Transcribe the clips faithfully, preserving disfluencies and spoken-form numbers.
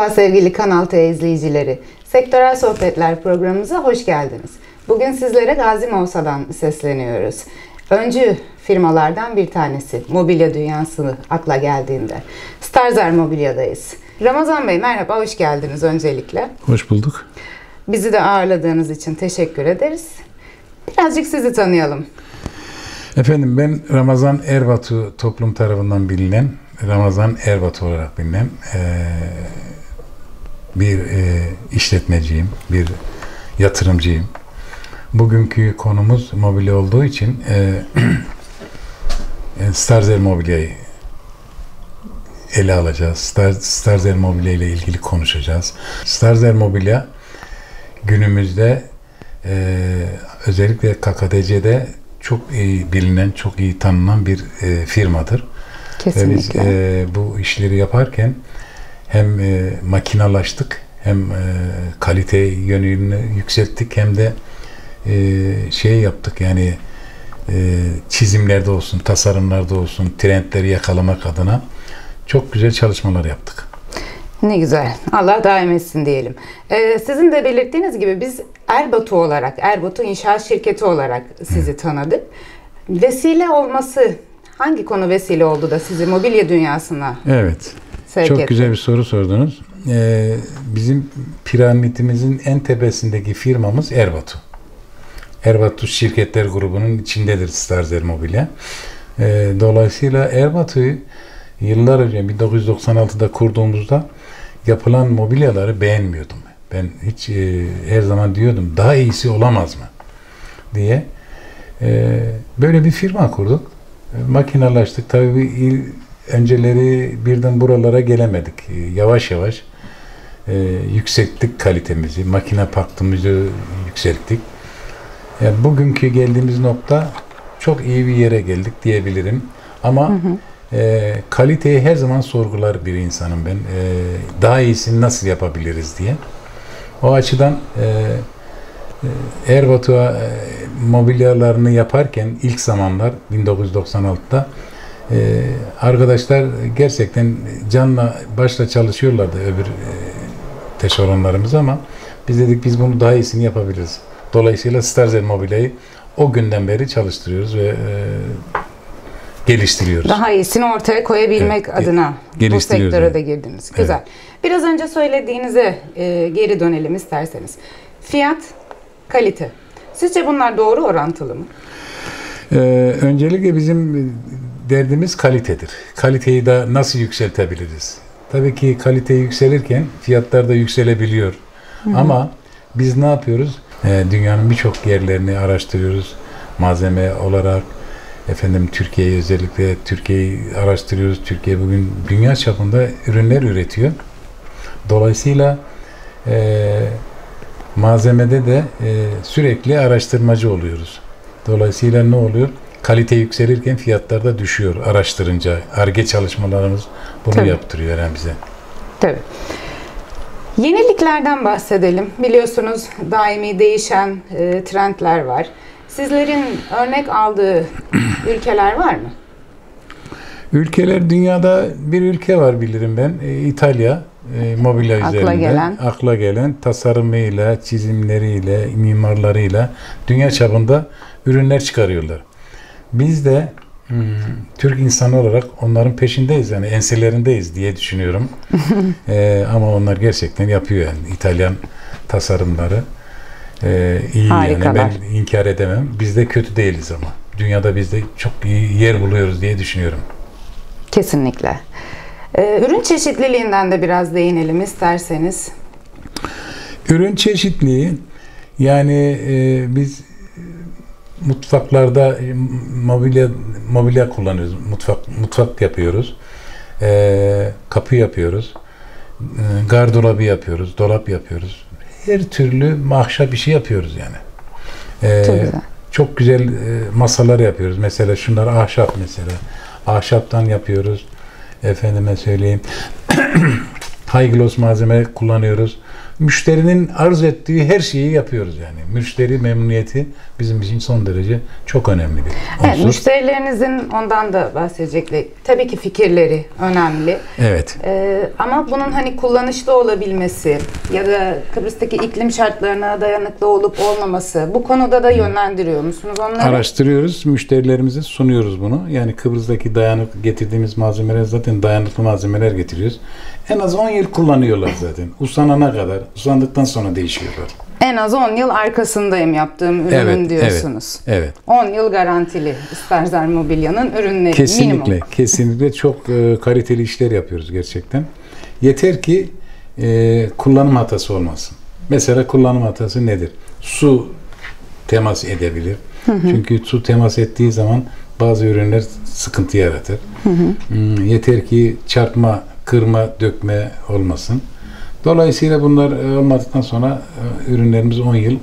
Merhaba sevgili Kanal T izleyicileri. Sektörel Sohbetler programımıza hoş geldiniz. Bugün sizlere Gazi Mavsa'dan sesleniyoruz. Öncü firmalardan bir tanesi, mobilya dünyası akla geldiğinde. Starzer Mobilya'dayız. Ramazan Bey merhaba, hoş geldiniz öncelikle. Hoş bulduk. Bizi de ağırladığınız için teşekkür ederiz. Birazcık sizi tanıyalım. Efendim ben Ramazan Erbatu toplum tarafından bilinen, Ramazan Erbatu olarak bilinen e, bir e, işletmeciyim, bir yatırımcıyım. Bugünkü konumuz mobilya olduğu için e, Starzer Mobilya'yı ele alacağız. Star, Starzer Mobilya ile ilgili konuşacağız. Starzer Mobilya günümüzde e, özellikle K K T C'de çok iyi bilinen, çok iyi tanınan bir e, firmadır. Kesinlikle. Ve biz e, bu işleri yaparken hem e, makinalaştık, hem e, kalite yönünü yükselttik, hem de e, şey yaptık yani e, çizimlerde olsun, tasarımlarda olsun, trendleri yakalamak adına çok güzel çalışmalar yaptık. Ne güzel. Allah daim etsin diyelim. Ee, sizin de belirttiğiniz gibi biz Erbatu olarak, Erbatu İnşaat Şirketi olarak sizi Hı. tanıdık. Vesile olması, hangi konu vesile oldu da sizi mobilya dünyasına Evet. sevk Çok etti? güzel bir soru sordunuz. Ee, bizim piramidimizin en tepesindeki firmamız Erbatu. Erbatu Şirketler grubunun içindedir Starzer Mobilya. Ee, dolayısıyla Erbatu'yu yıllar önce bin dokuz yüz doksan altıda kurduğumuzda yapılan mobilyaları beğenmiyordum. Ben hiç e, her zaman diyordum daha iyisi olamaz mı diye. E, böyle bir firma kurduk. E, makinalaştık. Tabii il, önceleri birden buralara gelemedik. E, yavaş yavaş e, yükselttik kalitemizi. Makine parkımızı yükselttik. Yani bugünkü geldiğimiz nokta çok iyi bir yere geldik diyebilirim. Ama hı hı. E, kaliteyi her zaman sorgular bir insanım ben. E, daha iyisini nasıl yapabiliriz diye. O açıdan e, Erbatu'a e, mobilyalarını yaparken ilk zamanlar bin dokuz yüz doksan altıda e, arkadaşlar gerçekten canla başla çalışıyorlardı öbür e, teşeronlarımız, ama biz dedik biz bunu daha iyisini yapabiliriz. Dolayısıyla Starzer Mobilya'yı o günden beri çalıştırıyoruz ve e, geliştiriyoruz. Daha iyisini ortaya koyabilmek evet, adına bu sektöre yani. de girdiniz. Güzel. Evet. Biraz önce söylediğinize e, geri dönelim isterseniz. Fiyat, kalite. Sizce bunlar doğru orantılı mı? Ee, öncelikle bizim derdimiz kalitedir. Kaliteyi de nasıl yükseltebiliriz? Tabii ki kalite yükselirken fiyatlar da yükselebiliyor. Hı-hı. Ama biz ne yapıyoruz? Ee, dünyanın birçok yerlerini araştırıyoruz. Malzeme olarak, efendim Türkiye'yi özellikle Türkiye'yi araştırıyoruz. Türkiye bugün dünya çapında ürünler üretiyor. Dolayısıyla e, malzemede de e, sürekli araştırmacı oluyoruz. Dolayısıyla ne oluyor? Kalite yükselirken fiyatlar da düşüyor araştırınca. Ar-Ge çalışmalarımız bunu Tabii. yaptırıyor yani bize. Tabii. Yeniliklerden bahsedelim. Biliyorsunuz daimi değişen e, trendler var. Sizlerin örnek aldığı ülkeler var mı? Ülkeler, dünyada bir ülke var bilirim ben. E, İtalya. E, mobilya akla üzerinde. Gelen. Akla gelen. Tasarımıyla, çizimleriyle, mimarlarıyla dünya çapında ürünler çıkarıyorlar. Biz de hmm, Türk insanı olarak onların peşindeyiz. Yani enselerindeyiz diye düşünüyorum. e, ama onlar gerçekten yapıyor yani. İtalyan tasarımları. Ee, iyi Harikalar. yani ben inkar edemem. Biz de kötü değiliz ama. Dünyada biz de çok iyi yer buluyoruz diye düşünüyorum. Kesinlikle. Ee, ürün çeşitliliğinden de biraz değinelim isterseniz. Ürün çeşitliliği yani e, biz mutfaklarda mobilya mobilya kullanıyoruz. Mutfak mutfak yapıyoruz. E, kapı yapıyoruz. E, gardırobı yapıyoruz. Dolap yapıyoruz. Her türlü mahşa bir şey yapıyoruz yani. Ee, çok güzel, çok güzel e, masalar yapıyoruz. Mesela şunlar ahşap mesela. Ahşaptan yapıyoruz. Efendime söyleyeyim. High gloss malzeme kullanıyoruz. müşterinin arzu ettiği her şeyi yapıyoruz yani. Müşteri memnuniyeti bizim için son derece çok önemli bir unsur. Evet, müşterilerinizin ondan da bahsedecekler. Tabii ki fikirleri önemli. Evet. Ee, ama bunun hani kullanışlı olabilmesi ya da Kıbrıs'taki iklim şartlarına dayanıklı olup olmaması, bu konuda da yönlendiriyor musunuz onları? Araştırıyoruz, müşterilerimize sunuyoruz bunu. Yani Kıbrıs'taki dayanıklı getirdiğimiz malzemeler zaten dayanıklı malzemeler getiriyoruz. En az on yıl kullanıyorlar zaten. Usanana kadar, usandıktan sonra değişiyorlar. En az on yıl arkasındayım yaptığım ürünün Evet, diyorsunuz. Evet, evet. on yıl garantili İsterzer Mobilya'nın ürünleri Kesinlikle, minimum. kesinlikle çok e, kaliteli işler yapıyoruz gerçekten. Yeter ki e, kullanım hatası olmasın. Mesela kullanım hatası nedir? Su temas edebilir. Hı hı. Çünkü su temas ettiği zaman bazı ürünler sıkıntı yaratır. Hı hı. Yeter ki çarpma, kırma, dökme olmasın. Dolayısıyla bunlar olmadıktan sonra ürünlerimiz on yıl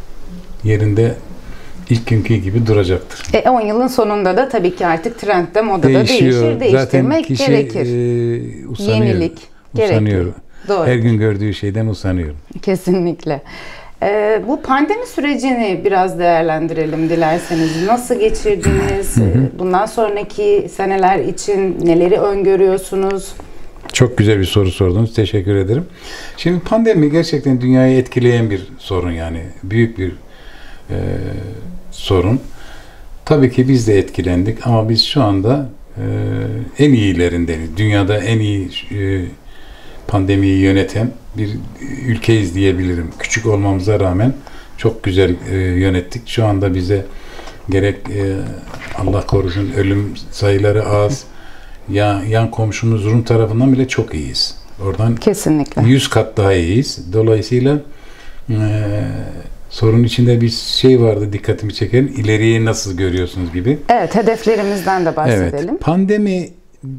yerinde ilk günkü gibi duracaktır. E on yılın sonunda da tabii ki artık trendde, modada değişiyor. değişir, değiştirmek Zaten kişi, gerekir. E, usanıyor. Yenilik usanıyor. gerekir. Doğru. Her gün gördüğü şeyden usanıyor. Kesinlikle. Ee, bu pandemi sürecini biraz değerlendirelim dilerseniz. Nasıl geçirdiniz? Hı hı. Bundan sonraki seneler için neleri öngörüyorsunuz? Çok güzel bir soru sordunuz. Teşekkür ederim. Şimdi pandemi gerçekten dünyayı etkileyen bir sorun yani. Büyük bir e, sorun. Tabii ki biz de etkilendik ama biz şu anda e, en iyilerindeniz. Dünyada en iyi e, pandemiyi yöneten bir ülkeyiz diyebilirim. Küçük olmamıza rağmen çok güzel e, yönettik. Şu anda bize gerek e, Allah korusun ölüm sayıları az, ya, yan komşumuz Rum tarafından bile çok iyiyiz. Oradan kesinlikle yüz kat daha iyiyiz. Dolayısıyla e, sorun içinde bir şey vardı dikkatimi çeken. İleriye nasıl görüyorsunuz gibi. Evet, hedeflerimizden de bahsedelim. Evet, pandemi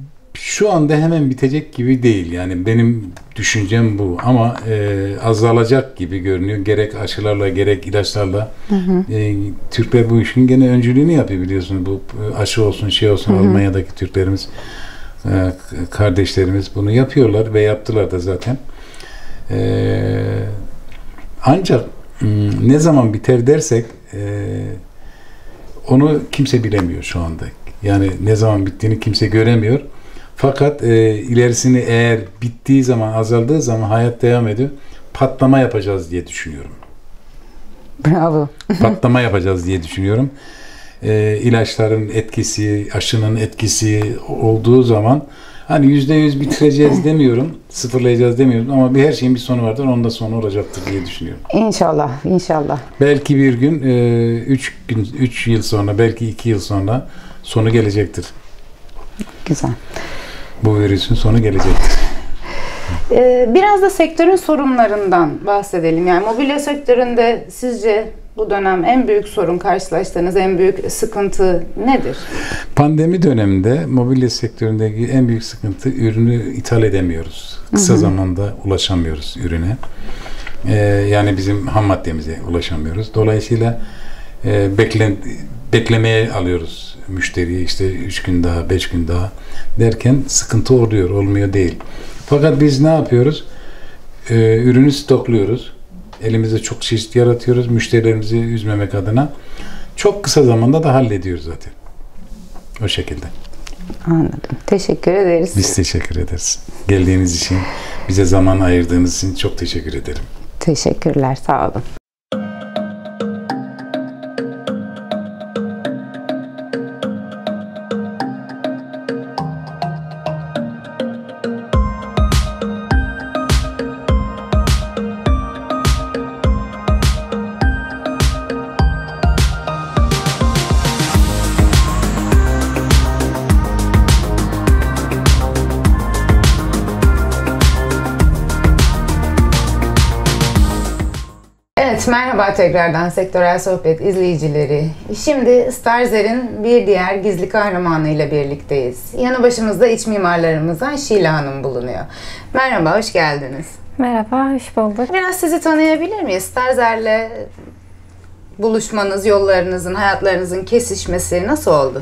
şu anda hemen bitecek gibi değil. Yani benim düşüncem bu. Ama e, azalacak gibi görünüyor. Gerek aşılarla gerek ilaçlarla. Hı hı. E, Türkler bu işin gene öncülüğünü yapıyor biliyorsunuz. Bu aşı olsun şey olsun, hı hı. Almanya'daki Türklerimiz, e, kardeşlerimiz bunu yapıyorlar ve yaptılar da zaten. E, ancak ne zaman biter dersek e, onu kimse bilemiyor şu anda. Yani ne zaman bittiğini kimse göremiyor. Fakat e, ilerisini eğer bittiği zaman, azaldığı zaman hayat devam ediyor. Patlama yapacağız diye düşünüyorum. Bravo. Patlama yapacağız diye düşünüyorum. E, ilaçların etkisi, aşının etkisi olduğu zaman hani yüzde yüz bitireceğiz demiyorum, sıfırlayacağız demiyorum ama bir her şeyin bir sonu vardır, onun da sonu olacaktır diye düşünüyorum. İnşallah, inşallah. Belki bir gün, e, üç gün, üç yıl sonra, belki iki yıl sonra sonu gelecektir. Güzel. Bu virüsün sonu gelecektir. Ee, biraz da sektörün sorunlarından bahsedelim. Yani mobilya sektöründe sizce bu dönem en büyük sorun, karşılaştığınız en büyük sıkıntı nedir? Pandemi döneminde mobilya sektöründeki en büyük sıkıntı ürünü ithal edemiyoruz. Kısa hı hı. zamanda ulaşamıyoruz ürüne. Ee, yani bizim ham maddemize ulaşamıyoruz. Dolayısıyla e, beklen, beklemeye alıyoruz müşteriyi, işte üç gün daha, beş gün daha derken sıkıntı oluyor, olmuyor değil. Fakat biz ne yapıyoruz? Ee, ürünü stokluyoruz. Elimizde çok çeşit yaratıyoruz. Müşterilerimizi üzmemek adına. Çok kısa zamanda da hallediyoruz zaten. O şekilde. Anladım. Teşekkür ederiz. Biz teşekkür ederiz. Geldiğiniz için, bize zaman ayırdığınız için çok teşekkür ederim. Teşekkürler. Sağ olun. Evet, merhaba tekrardan Sektörel Sohbet izleyicileri. Şimdi Starzer'in bir diğer gizli kahramanı ile birlikteyiz. Yanı başımızda iç mimarlarımızdan Şila Hanım bulunuyor. Merhaba, hoş geldiniz. Merhaba, hoş bulduk. Biraz sizi tanıyabilir miyiz? Starzer'le buluşmanız, yollarınızın, hayatlarınızın kesişmesi nasıl oldu?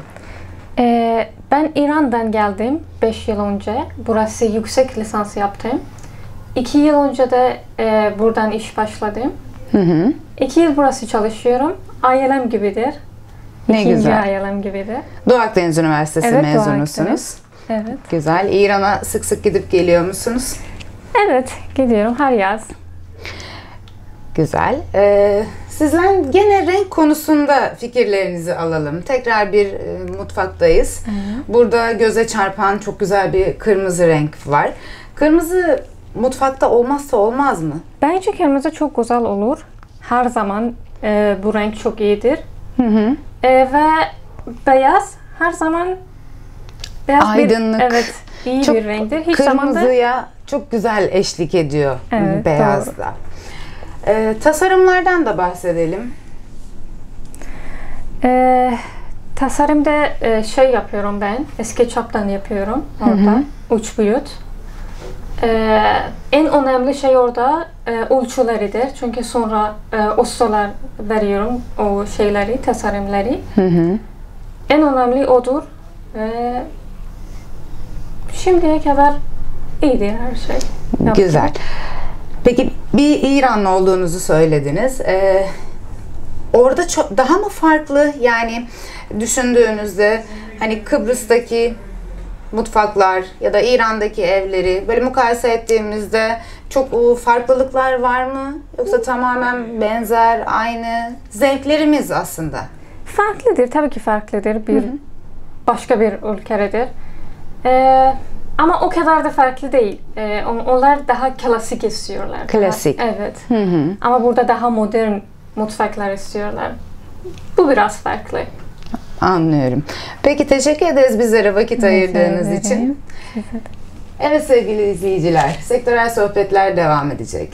Ee, ben İran'dan geldim beş yıl önce. Burası yüksek lisans yaptım. iki yıl önce de e, buradan iş başladım. Hı hı. İki yıl burası çalışıyorum. Ailem gibidir. Ne İkinci güzel. ailem gibidir. Doğu Akdeniz Üniversitesi Evet, Doğu mezunusunuz. Akdeniz. Evet. Güzel. İran'a sık sık gidip geliyor musunuz? Evet, gidiyorum her yaz. Güzel. Ee, sizden gene renk konusunda fikirlerinizi alalım. Tekrar bir e, mutfaktayız. Hı. Burada göze çarpan çok güzel bir kırmızı renk var. Kırmızı mutfakta olmazsa olmaz mı? Bence kırmızı çok güzel olur. Her zaman e, bu renk çok iyidir. Hı hı. E, ve beyaz her zaman beyaz Aydınlık. bir evet iyi Çok bir renktir. Hiç zamanda Kırmızıya çok güzel eşlik ediyor Evet, beyazla. Ee, tasarımlardan da bahsedelim. e, tasarımda e, şey yapıyorum ben. SketchUp'tan yapıyorum orada. Üç boyut. E, en önemli şey orada e, ölçüleridir. Çünkü sonra e, ustalar veriyorum o şeyleri, tasarımları. Hı hı. En önemli odur. E, şimdiye kadar iyidir her şey. Yaptım. Güzel. Peki bir İranlı olduğunuzu söylediniz. Ee, orada çok daha mı farklı, yani düşündüğünüzde hani Kıbrıs'taki mutfaklar ya da İran'daki evleri böyle mukayese ettiğimizde çok e, farklılıklar var mı? Yoksa tamamen benzer, aynı zevklerimiz aslında? Farklıdır, tabii ki farklıdır. Bir başka bir ülkedir. Ee, ama o kadar da farklı değil. Ee, on- onlar daha klasik istiyorlar. Daha- Klasik. evet. Hı hı. Ama burada daha modern mutfaklar istiyorlar. Bu biraz farklı. Anlıyorum. Peki teşekkür ederiz bizlere vakit ayırdığınız ederim. için. Evet sevgili izleyiciler, sektörel sohbetler devam edecek.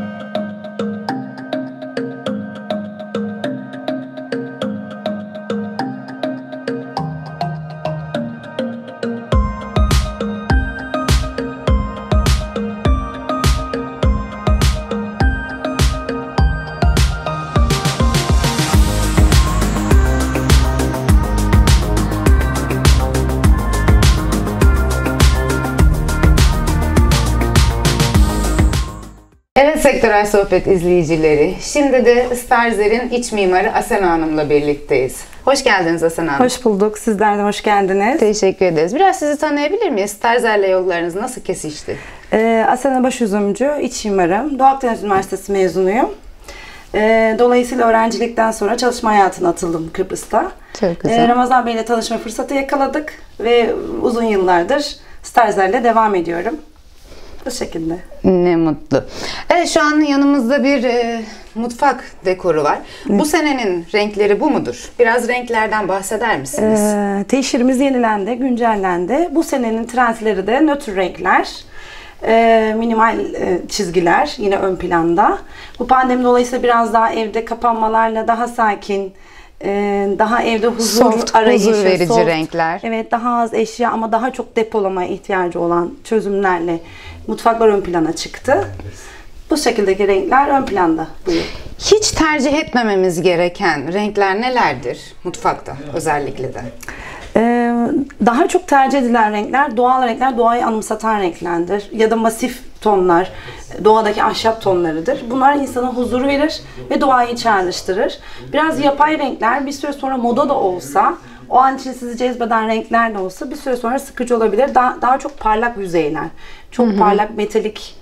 Evet sektörel sohbet izleyicileri. Şimdi de Starzer'in iç mimarı Asena Hanım'la birlikteyiz. Hoş geldiniz Asena Hanım. Hoş bulduk. Sizler de hoş geldiniz. Teşekkür ederiz. Biraz sizi tanıyabilir miyiz? Starzer'le yollarınız nasıl kesişti? Ee, Asena Başüzümcü, iç mimarım. Doğu Akdeniz Üniversitesi mezunuyum. Ee, dolayısıyla öğrencilikten sonra çalışma hayatına atıldım Kıbrıs'ta. Çok güzel. Ee, Ramazan Bey ile tanışma fırsatı yakaladık ve uzun yıllardır Starzer'le devam ediyorum. Bu şekilde. Ne mutlu. Evet şu an yanımızda bir e, mutfak dekoru var. Bu senenin renkleri bu mudur? Biraz renklerden bahseder misiniz? Ee, teşhirimiz yenilendi, güncellendi. Bu senenin trendleri de nötr renkler. Ee, minimal e, çizgiler yine ön planda. Bu pandemi dolayısıyla biraz daha evde kapanmalarla daha sakin, e, daha evde huzur Soft, arayışı, huzur verici soft, renkler. Evet, daha az eşya ama daha çok depolamaya ihtiyacı olan çözümlerle mutfaklar ön plana çıktı. Bu şekildeki renkler ön planda bu yıl. Hiç tercih etmememiz gereken renkler nelerdir mutfakta özellikle de? Ee, daha çok tercih edilen renkler doğal renkler, doğayı anımsatan renklerdir. Ya da masif tonlar, doğadaki ahşap tonlarıdır. Bunlar insana huzur verir ve doğayı çağrıştırır. Biraz yapay renkler bir süre sonra moda da olsa, o an için sizi cezbeden renkler de olsa bir süre sonra sıkıcı olabilir. Daha, daha çok parlak yüzeyler, çok hı hı. parlak metalik,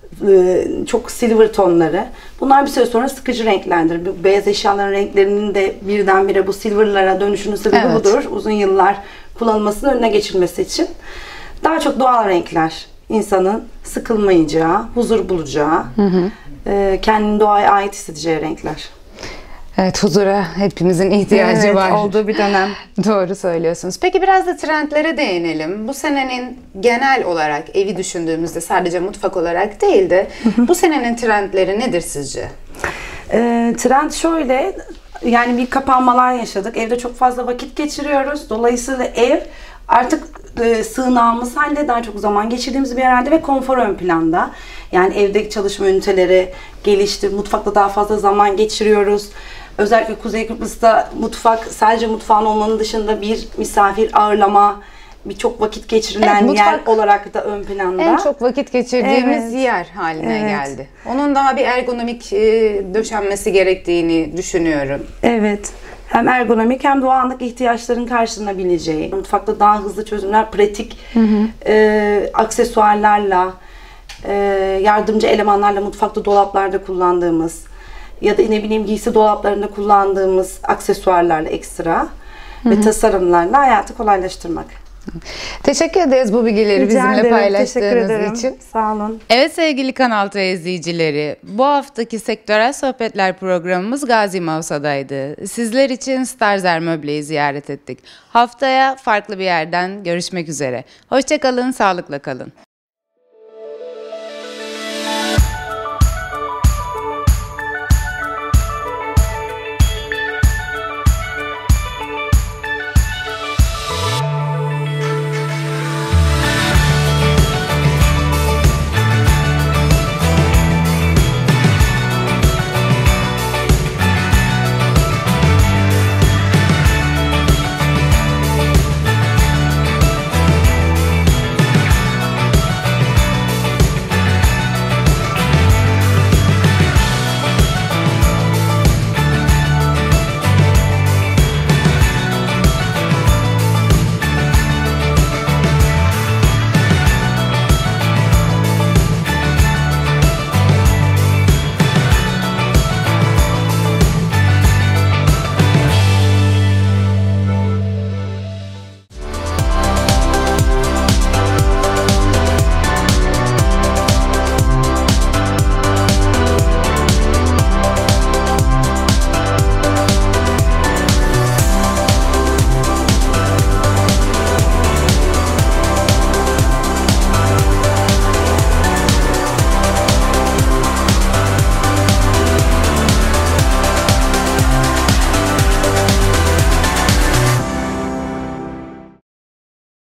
çok silver tonları. Bunlar bir süre sonra sıkıcı renklerdir. Bu beyaz eşyaların renklerinin de birdenbire bu silverlara dönüşünün sebebi evet. budur. Uzun yıllar kullanılmasının önüne geçilmesi için. Daha çok doğal renkler. İnsanın sıkılmayacağı, huzur bulacağı, hı hı. kendini doğaya ait hissedeceği renkler. Evet, huzura hepimizin ihtiyacı evet, var. olduğu bir dönem. Doğru söylüyorsunuz. Peki biraz da trendlere değinelim. Bu senenin genel olarak evi düşündüğümüzde sadece mutfak olarak değil de bu senenin trendleri nedir sizce? E, trend şöyle, yani bir kapanmalar yaşadık. Evde çok fazla vakit geçiriyoruz. Dolayısıyla ev artık e, sığınağımız halde daha çok zaman geçirdiğimiz bir yerde ve konfor ön planda. Yani evdeki çalışma üniteleri gelişti. Mutfakta daha fazla zaman geçiriyoruz. Özellikle Kuzey Kıbrıs'ta mutfak sadece mutfağın olmanın dışında bir misafir ağırlama, birçok vakit geçirilen Evet, mutfak yer olarak da ön planda. En çok vakit geçirdiğimiz Evet. yer haline Evet. geldi. Onun daha bir ergonomik e, döşenmesi gerektiğini düşünüyorum. Evet. Hem ergonomik hem de o anlık ihtiyaçların karşılanabileceği. Mutfakta daha hızlı çözümler, pratik e, aksesuarlarla, e, yardımcı elemanlarla mutfakta dolaplarda kullandığımız ya da ne bileyim giysi dolaplarında kullandığımız aksesuarlarla ekstra ve tasarımlarla hayatı kolaylaştırmak. Teşekkür ederiz bu bilgileri Rica bizimle ederim, paylaştığınız teşekkür ederim. için. Sağ olun. Evet sevgili Kanal T izleyicileri, bu haftaki Sektörel Sohbetler programımız Gazi Mavsa'daydı. Sizler için Starzer Möble'yi ziyaret ettik. Haftaya farklı bir yerden görüşmek üzere. Hoşça kalın, sağlıkla kalın.